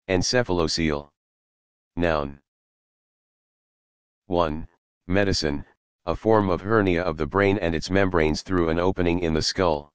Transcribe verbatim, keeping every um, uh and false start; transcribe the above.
Encephalocele. Noun. one. Medicine, a form of hernia of the brain and its membranes through an opening in the skull.